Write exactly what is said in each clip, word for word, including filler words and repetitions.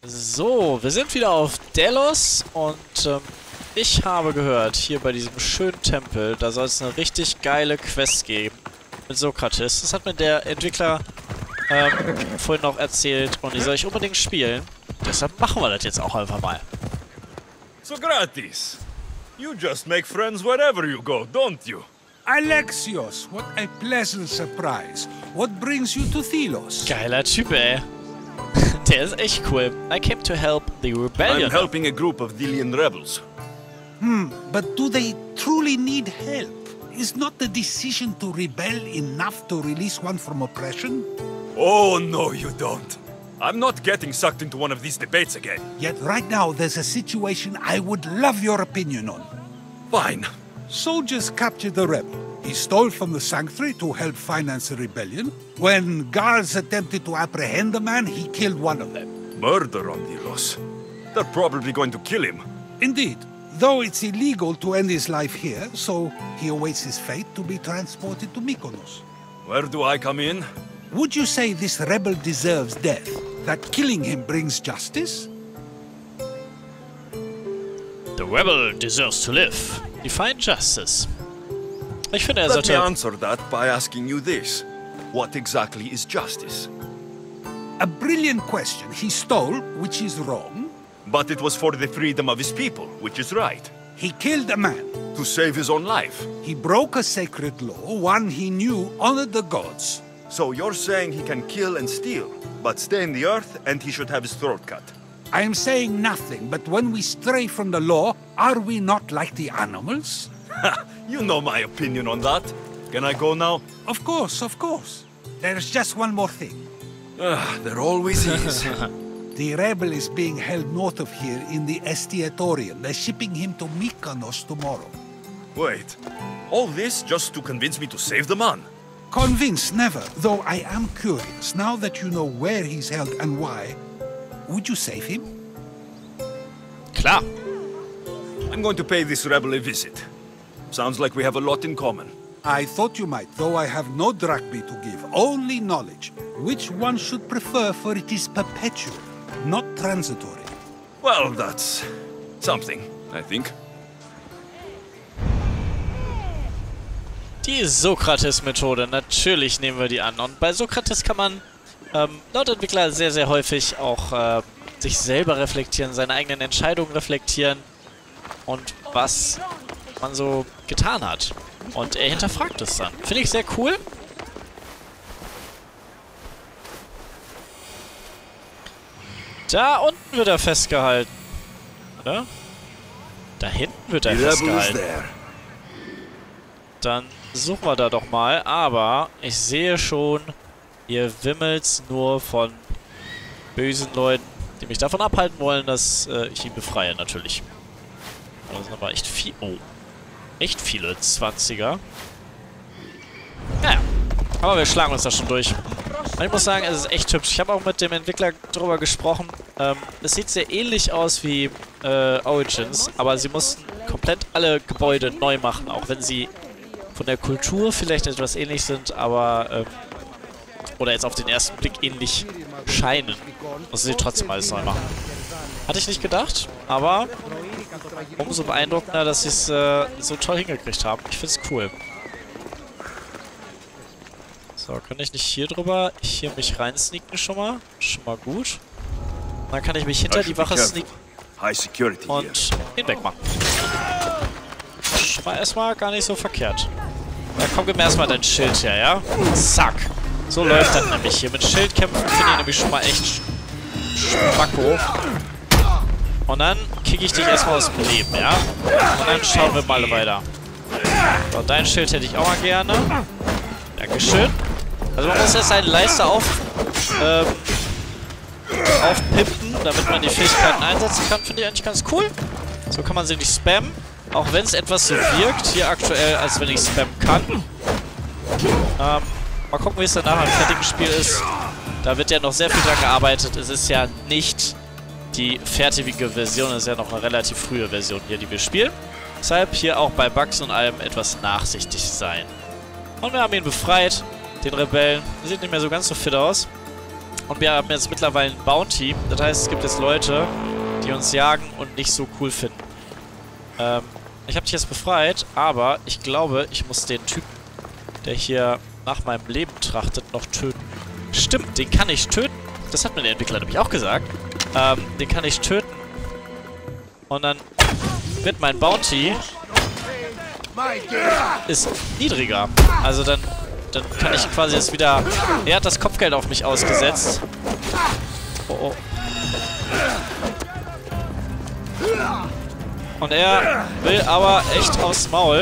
So, wir sind wieder auf Delos und ähm, ich habe gehört, hier bei diesem schönen Tempel, da soll es eine richtig geile Quest geben mit Sokrates. Das hat mir der Entwickler ähm, vorhin noch erzählt und die soll ich unbedingt spielen. Deshalb machen wir das jetzt auch einfach mal. Socrates, you just make friends wherever you go, don't you? Alexios, what a pleasant surprise. What brings you to Thelos? Geiler Typ, ey. Der ist echt cool. I came to help the rebellion. I'm helping a group of Delian rebels. Hmm, but do they truly need help? Is not the decision to rebel enough to release one from oppression? Oh, no, you don't. I'm not getting sucked into one of these debates again. Yet right now there's a situation I would love your opinion on. Fine. Soldiers captured the rebel. He stole from the sanctuary to help finance the rebellion. When guards attempted to apprehend the man, he killed one of them. Murder on Delos. They're probably going to kill him. Indeed. Though it's illegal to end his life here, so he awaits his fate to be transported to Mykonos. Where do I come in? Would you say this rebel deserves death? That killing him brings justice? The rebel deserves to live. Define justice. Ich finde, er Let me sollte... answer that by asking you this. What exactly is justice? A brilliant question. He stole, which is wrong. But it was for the freedom of his people, which is right. He killed a man. To save his own life. He broke a sacred law, one he knew honored the gods. So you're saying he can kill and steal, but stay in the earth and he should have his throat cut. I am saying nothing, but when we stray from the law, are we not like the animals? Ha! You know my opinion on that. Can I go now? Of course, of course. There's just one more thing. Ah, there always is. The rebel is being held north of here in the Estiatorium. They're shipping him to Mykonos tomorrow. Wait, all this just to convince me to save the man? Convinced, never. Though I am curious, now that you know where he's held and why, would you save him? Klar. I'm going to pay this rebel a visit. Sounds like we have a lot in common. I thought you might, though I have no drachmae to give, only knowledge. Which one should prefer, for it is perpetual, not transitory. Well, that's something, I think. Die Sokrates-Methode, natürlich nehmen wir die an. Und bei Sokrates kann man ähm, laut Entwickler sehr, sehr häufig auch äh, sich selber reflektieren, seine eigenen Entscheidungen reflektieren und was man so getan hat. Und er hinterfragt es dann. Finde ich sehr cool. Da unten wird er festgehalten. Oder? Da hinten wird er festgehalten. Dann suchen wir da doch mal. Aber ich sehe schon, hier wimmelt's nur von bösen Leuten, die mich davon abhalten wollen, dass äh, ich ihn befreie, natürlich. Das sind aber echt viel... Oh. Echt viele zwanziger. Naja. Aber wir schlagen uns da schon durch. Und ich muss sagen, es ist echt hübsch. Ich habe auch mit dem Entwickler drüber gesprochen. Ähm, es sieht sehr ähnlich aus wie äh, Origins, aber sie mussten komplett alle Gebäude neu machen, auch wenn sie von der Kultur vielleicht etwas ähnlich sind, aber ähm, oder jetzt auf den ersten Blick ähnlich scheinen. Müssen sie trotzdem alles neu machen. Hatte ich nicht gedacht, aber umso beeindruckender, dass sie es äh, so toll hingekriegt haben. Ich finde es cool. So, kann ich nicht hier drüber hier mich rein sneaken schon mal? Schon mal gut. Dann kann ich mich hinter die Wache sneaken und ihn wegmachen. War erstmal gar nicht so verkehrt. Da komm, gib mir erstmal dein Schild her, ja? Zack. So läuft das nämlich hier. Mit Schildkämpfen finde ich nämlich schon mal echt spacko. Und dann kicke ich dich erstmal aus dem Leben, ja? Und dann schauen wir mal weiter. So, dein Schild hätte ich auch mal gerne. Dankeschön. Also man muss jetzt seine Leiste auf, ähm, aufpimpen, damit man die Fähigkeiten einsetzen kann. Finde ich eigentlich ganz cool. So kann man sie nicht spammen. Auch wenn es etwas so wirkt, hier aktuell, als wenn ich spammen kann. Ähm, mal gucken, wie es dann nachher im fertigen Spiel ist. Da wird ja noch sehr viel dran gearbeitet. Es ist ja nicht die fertige Version, es ist ja noch eine relativ frühe Version hier, die wir spielen. Deshalb hier auch bei Bugs und allem etwas nachsichtig sein. Und wir haben ihn befreit, den Rebellen. Sieht nicht mehr so ganz so fit aus. Und wir haben jetzt mittlerweile ein Bounty. Das heißt, es gibt jetzt Leute, die uns jagen und nicht so cool finden. Ähm, ich habe dich jetzt befreit, aber ich glaube, ich muss den Typen, der hier nach meinem Leben trachtet, noch töten. Stimmt, den kann ich töten. Das hat mir der Entwickler nämlich auch gesagt. Ähm, den kann ich töten. Und dann wird mein Bounty ist niedriger. Also dann, dann kann ich quasi jetzt wieder... Er hat das Kopfgeld auf mich ausgesetzt. Oh, oh. Und er will aber echt aufs Maul.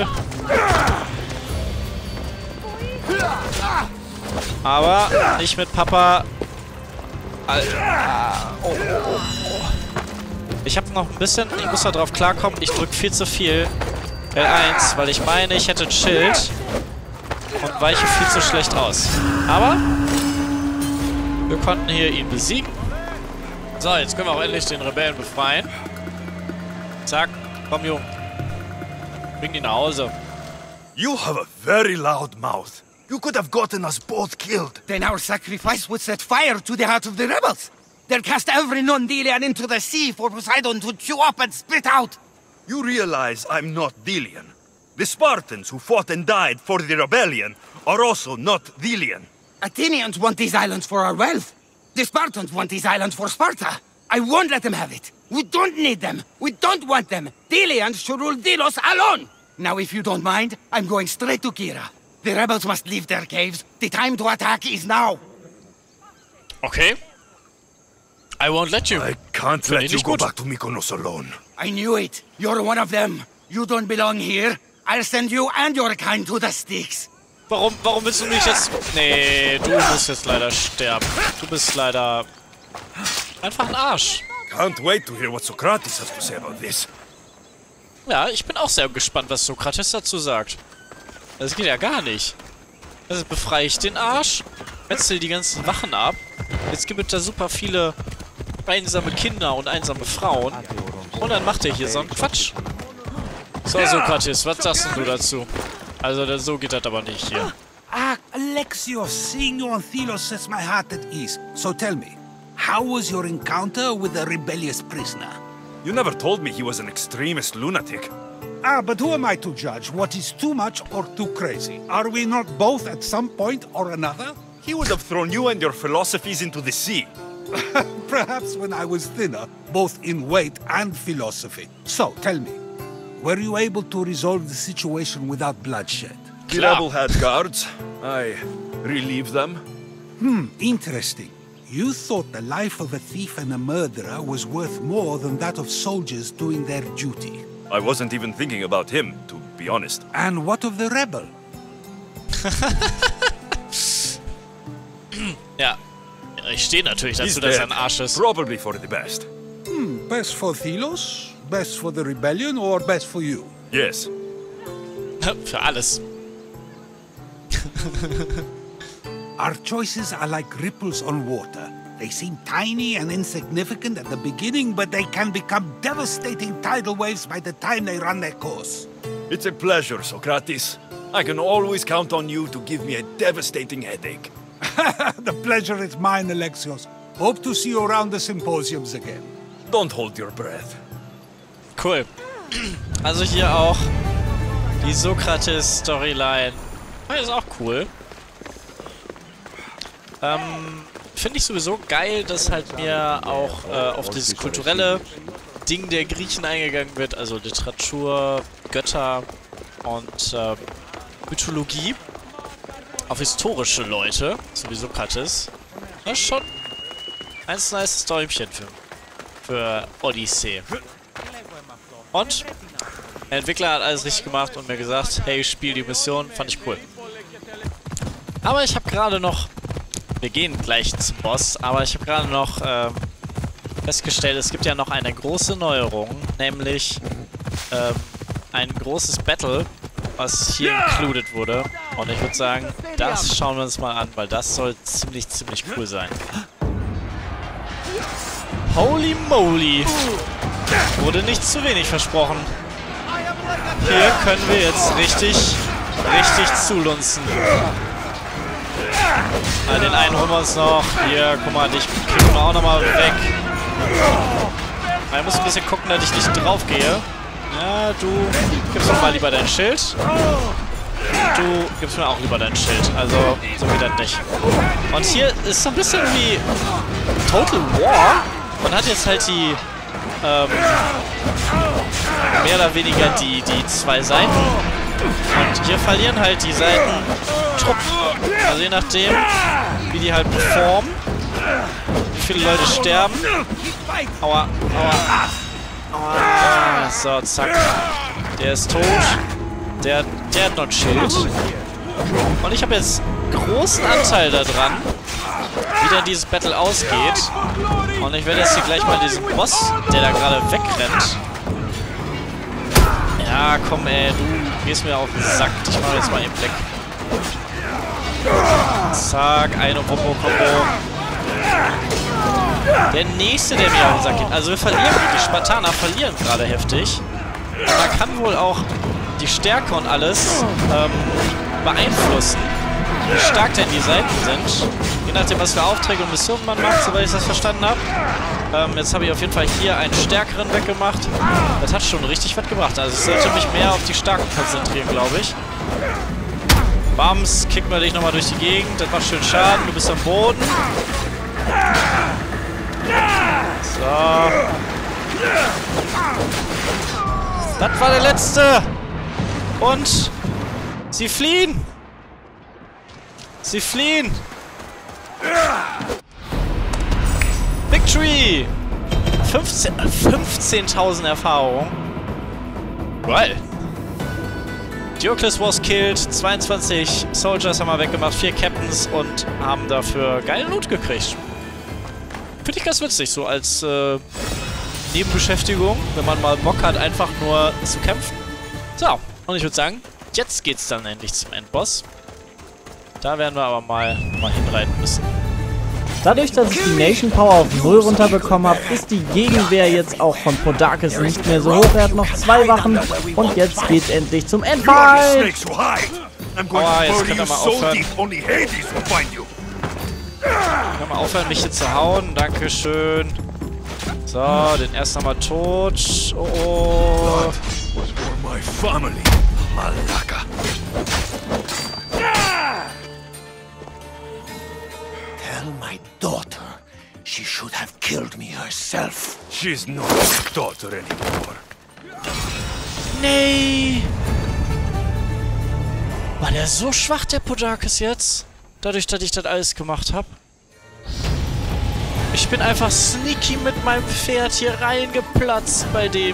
Aber nicht mit Papa. Alter. Oh, oh, oh. Ich habe noch ein bisschen... Ich muss da drauf klarkommen. Ich drücke viel zu viel L eins, weil ich meine, ich hätte ein Schild und weiche viel zu schlecht aus. Aber wir konnten hier ihn besiegen. So, jetzt können wir auch endlich den Rebellen befreien. Zack, komm, Junge. Bring ihn nach Hause. You have a very loud mouth. You could have gotten us both killed. Then our sacrifice would set fire to the heart of the rebels. They'll cast every non-Delian into the sea for Poseidon to chew up and spit out. You realize I'm not Delian. The Spartans who fought and died for the rebellion are also not Delian. Athenians want these islands for our wealth. The Spartans want these islands for Sparta. I won't let them have it. We don't need them. We don't want them. Delians should rule Delos alone. Now, if you don't mind, I'm going straight to Kira. The rebels must leave their caves. The time to attack is now. Okay. I won't let you. I can't Finde let ich you nicht go gut. back to Mykonos alone. I knew it. You're one of them. You don't belong here. I'll send you and your kind to the Styx. Warum, warum willst du mich jetzt... Nee, du musst jetzt leider sterben. Du bist leider... einfach ein Arsch. Can't wait to hear what Socrates has to say about this. Ja, ich bin auch sehr gespannt, was Sokrates dazu sagt. Das geht ja gar nicht. Also befreie ich den Arsch, metzel die ganzen Wachen ab. Jetzt gibt es da super viele einsame Kinder und einsame Frauen. Und dann macht er hier so einen Quatsch. So, Sokrates, was sagst denn du dazu? Also, das, so geht das aber nicht hier. Ah, Alexios, seeing you on Thelos sets my heart at ease. So tell me, how was your encounter with the rebellious prisoner? You never told me he was an extremist lunatic. Ah, but who am I to judge what is too much or too crazy? Are we not both at some point or another? He would have thrown you and your philosophies into the sea. Perhaps when I was thinner, both in weight and philosophy. So, tell me, were you able to resolve the situation without bloodshed? The Klar. rebel had guards. I relieved them. Hmm, interesting. You thought the life of a thief and a murderer was worth more than that of soldiers doing their duty. I wasn't even thinking about him, to be honest. And what of the rebel? Ja, ich stehe natürlich He's dazu, dass er dead. ein Arsch ist. Probably for the best. Hmm, best for Thelos, best for the rebellion, or best for you? Yes. Für alles. Our choices are like ripples on water. They seem tiny and insignificant at the beginning, but they can become devastating tidal waves by the time they run their course. It's a pleasure, Socrates. I can always count on you to give me a devastating headache. The pleasure is mine, Alexios. Hope to see you around the symposiums again. Don't hold your breath. Cool. Also hier auch die Sokrates-Storyline. Das ist auch cool. Ähm, finde ich sowieso geil, dass halt mir auch äh, auf dieses kulturelle Ding der Griechen eingegangen wird. Also Literatur, Götter und äh, Mythologie. Auf historische Leute, so wie Sokrates. Das ist schon ein nice Däumchen für, für Odyssee. Und der Entwickler hat alles richtig gemacht und mir gesagt, hey, spiel die Mission, fand ich cool. Aber ich habe gerade noch, wir gehen gleich zum Boss, aber ich habe gerade noch ähm, festgestellt, es gibt ja noch eine große Neuerung, nämlich ähm, ein großes Battle, was hier included wurde. Und ich würde sagen, das schauen wir uns mal an, weil das soll ziemlich, ziemlich cool sein. Holy moly! Wurde nicht zu wenig versprochen. Hier können wir jetzt richtig, richtig zulunzen. Ah, den einen holen wir uns noch. Hier, guck mal, dich kriegen wir auch nochmal weg. Ich muss ein bisschen gucken, dass ich nicht drauf gehe. Ja, du gibst mir mal lieber dein Schild. Du gibst mir auch lieber dein Schild. Also, so geht das nicht. Und hier ist so ein bisschen wie Total War. Man hat jetzt halt die, ähm, mehr oder weniger die, die zwei Seiten. Und hier verlieren halt die Seiten Truppen. Also je nachdem, wie die halt performen. Wie viele Leute sterben. Aua, aua. Aua. So, zack. Der ist tot. Der, der hat noch ein Schild. Und ich habe jetzt großen Anteil daran, wie dann dieses Battle ausgeht. Und ich werde jetzt hier gleich mal diesen Boss, der da gerade wegrennt. Ja, komm ey, du gehst mir auf den Sack. Ich mache jetzt mal eben weg. Zack, eine Wumpo-Kombo. Der nächste, der mir auf den Sack geht. Also wir verlieren, die Spartaner verlieren gerade heftig. Und man kann wohl auch die Stärke und alles ähm, beeinflussen, wie stark denn die Seiten sind. Je nachdem, was für Aufträge und Missionen man macht, soweit ich das verstanden habe. Ähm, jetzt habe ich auf jeden Fall hier einen stärkeren weggemacht. Das hat schon richtig was gebracht. Also ich sollte mich mehr auf die Starken konzentrieren, glaube ich. Bams, kicken wir dich nochmal durch die Gegend. Das macht schön Schaden. Du bist am Boden. So. Das war der letzte. Und sie fliehen. Sie fliehen. Victory. fünfzehntausend Erfahrung. Geil. Diocles was killed. zweiundzwanzig Soldiers haben wir weggemacht. vier Captains und haben dafür geile Loot gekriegt. Finde ich ganz witzig, so als äh, Nebenbeschäftigung, wenn man mal Bock hat, einfach nur zu kämpfen. So, und ich würde sagen, jetzt geht's dann endlich zum Endboss. Da werden wir aber mal, mal hinreiten müssen. Dadurch, dass ich die Nation Power auf null runterbekommen habe, ist die Gegenwehr jetzt auch von Podarkes nicht mehr so hoch. Er hat noch zwei Wachen und jetzt geht's endlich zum Endfight. Aua, jetzt könnt ihr mal aufhören. Kann mal aufhören, mich hier zu hauen. Dankeschön. So, den ersten haben wir tot. Oh, oh. Tell my daughter she should have killed me herself. She's not my daughter anymore. Nee. War der so schwach, der Podarkes jetzt? Dadurch, dass ich das alles gemacht habe. Ich bin einfach sneaky mit meinem Pferd hier reingeplatzt bei dem.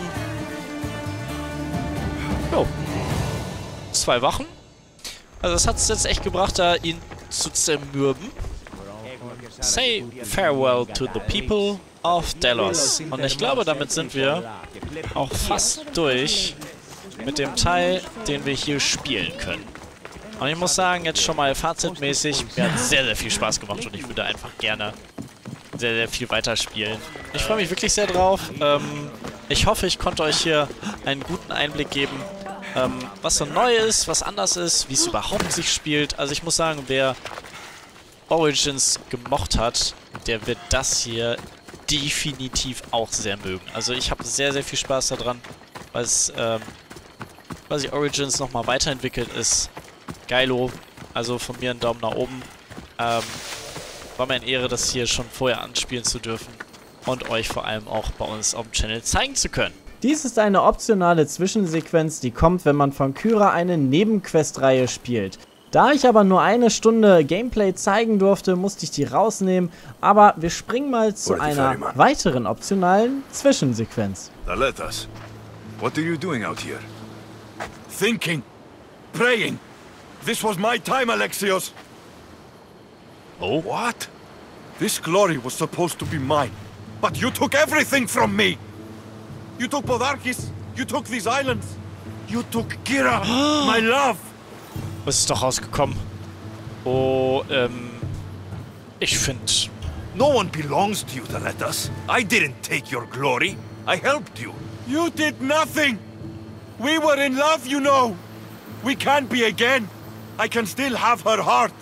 Jo. Zwei Wachen. Also das hat es jetzt echt gebracht, da ihn zu zermürben. Say farewell to the people of Delos. Und ich glaube, damit sind wir auch fast durch mit dem Teil, den wir hier spielen können. Und ich muss sagen, jetzt schon mal fazitmäßig, mir hat sehr, sehr viel Spaß gemacht und ich würde einfach gerne sehr, sehr viel weiterspielen. Ich freue mich wirklich sehr drauf. Ähm, ich hoffe, ich konnte euch hier einen guten Einblick geben, ähm, was so neu ist, was anders ist, wie es überhaupt sich spielt. Also ich muss sagen, wer Origins gemocht hat, der wird das hier definitiv auch sehr mögen. Also ich habe sehr, sehr viel Spaß daran, weil es, ähm, weil sich Origins nochmal weiterentwickelt ist. Geilo, also von mir einen Daumen nach oben. Ähm, war mir eine Ehre, das hier schon vorher anspielen zu dürfen und euch vor allem auch bei uns auf dem Channel zeigen zu können. Dies ist eine optionale Zwischensequenz, die kommt, wenn man von Kyra eine Nebenquestreihe spielt. Da ich aber nur eine Stunde Gameplay zeigen durfte, musste ich die rausnehmen, aber wir springen mal zu einer weiteren optionalen Zwischensequenz. Aletas, what are you doing out here? Thinking. Praying. This was my time, Alexios. Oh? What? This glory was supposed to be mine. But you took everything from me. You took Podarkes. You took these islands. You took Kira, my love. Was ist doch rausgekommen? Oh, ähm... Ich finde... No one belongs to you, Thaletas. I didn't take your glory. I helped you. You did nothing. We were in love, you know. We can't be again. I can still have her heart.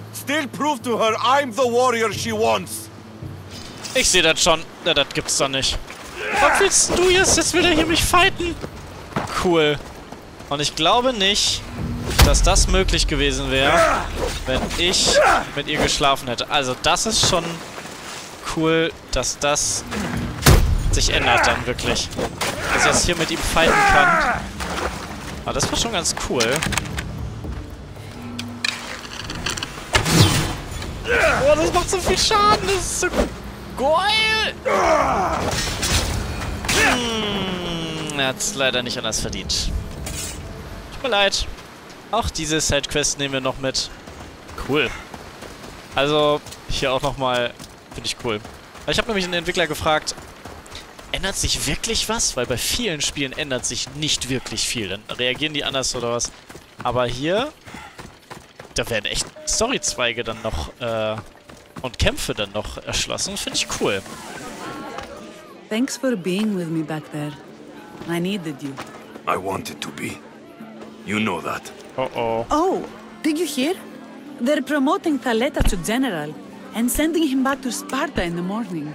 Still prove to her I'm the warrior she wants. Ich sehe das schon. Ja, das gibt's doch nicht. Was willst du jetzt? Jetzt will er hier mich fighten. Cool. Und ich glaube nicht, dass das möglich gewesen wäre, wenn ich mit ihr geschlafen hätte. Also das ist schon cool, dass das sich ändert dann wirklich. Dass ich jetzt hier mit ihm fighten kann. Aber das war schon ganz cool. Oh, das macht so viel Schaden. Das ist so geil. Hm, er hat es leider nicht anders verdient. Tut mir leid. Auch diese Sidequest nehmen wir noch mit. Cool. Also, hier auch nochmal, finde ich cool. Ich habe nämlich den Entwickler gefragt, ändert sich wirklich was? Weil bei vielen Spielen ändert sich nicht wirklich viel. Dann reagieren die anders oder was. Aber hier, da werden echt Storyzweige dann noch, äh, und Kämpfe dann noch erschlossen. Finde ich cool. Thanks for being with me back there. I needed you. I wanted to be. You know that. Oh oh. Oh, did you hear? They're promoting Thaleta to general and sending him back to Sparta in the morning.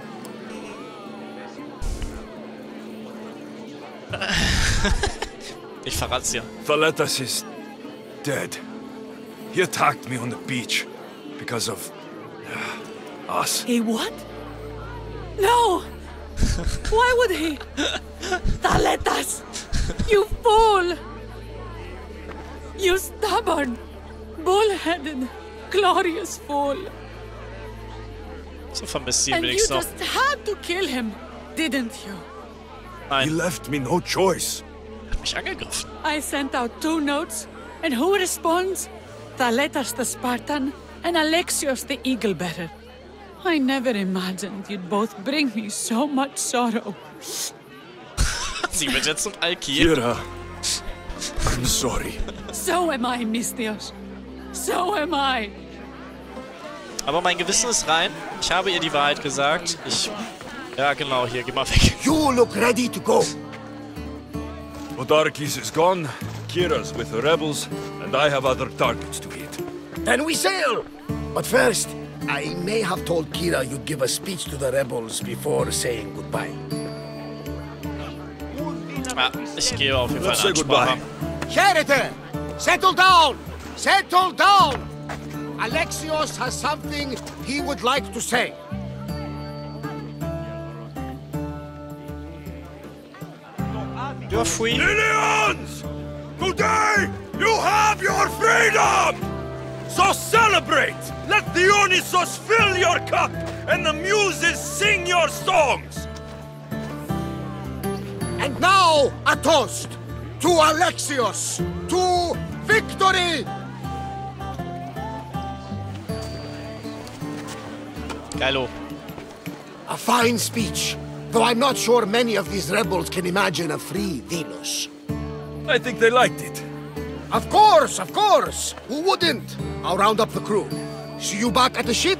Ich verrat's dir. Thaletas is dead. He attacked me on the beach because of uh, us. He what? No! Why would he? Thaletas! You fool! You stubborn, bull-headed, glorious fool! So vermisst sie ihn And you wenigstens noch. just had to kill him, didn't you? He Nein, left me no choice. hat mich angegriffen. I sent out two notes, and who responds? Thaletas the Spartan and Alexios the Eagle-Bearer. I never imagined you'd both bring me so much sorrow. Sie wird jetzt zum Alki. Kira, I'm sorry. So am I, Misthios. So am I. Aber mein Gewissen ist rein. Ich habe ihr die Wahrheit gesagt. Ich... Ja, genau, hier, geh mal weg. You look ready to go. Odarkis is gone, Kira's with the rebels, and I have other targets to hit. Then we sail. But first, I may have told Kira you'd give a speech to the rebels before saying goodbye. Ja, ich gehe auf jeden Fall Let's say eine goodbye. Ansprache. Sheridan, settle down! Settle down! Alexios has something he would like to say. You're free. Lilians! Today, you have your freedom! So celebrate! Let Dionysos fill your cup, and the muses sing your songs! And now, a toast to Alexios, to victory! Geilo. A fine speech, though I'm not sure many of these rebels can imagine a free Delos. I think they liked it. Of course, of course! Who wouldn't? I'll round up the crew. See you back at the ship?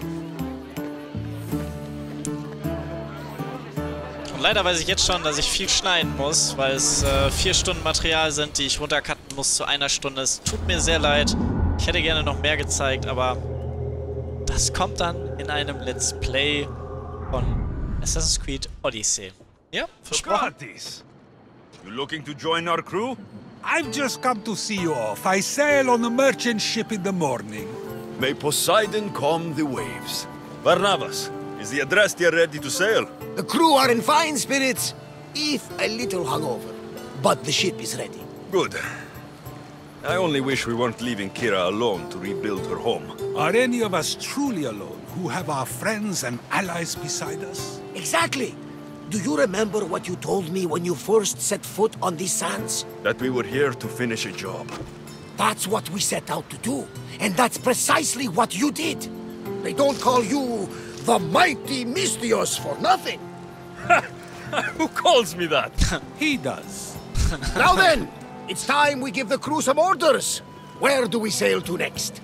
Und leider weiß ich jetzt schon, dass ich viel schneiden muss, weil es äh, vier Stunden Material sind, die ich runtercutten muss zu einer Stunde. Es tut mir sehr leid. Ich hätte gerne noch mehr gezeigt, aber das kommt dann in einem Let's Play von Assassin's Creed Odyssey. Ja, versprochen. Socrates, you looking to join our crew? I've just come to see you off. I sail on a merchant ship in the morning. May Poseidon calm the waves. Barnabas, is the Adrestia ready to sail? The crew are in fine spirits, if a little hungover. But the ship is ready. Good. I only wish we weren't leaving Kira alone to rebuild her home. Are any of us truly alone, who have our friends and allies beside us? Exactly! Do you remember what you told me when you first set foot on these sands? That we were here to finish a job. That's what we set out to do. And that's precisely what you did. They don't call you the mighty Misthios for nothing. Who calls me that? He does. Now then, it's time we give the crew some orders. Where do we sail to next?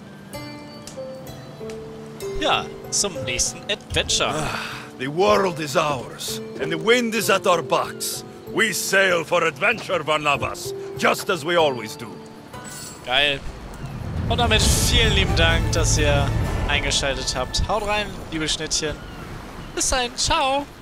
Ja, zum nächsten Adventure. The world is ours, and the wind is at our backs. We sail for adventure, Barnabas, just as we always do. Geil. Und damit vielen lieben Dank, dass ihr eingeschaltet habt. Haut rein, liebe Schnittchen. Bis dahin, ciao.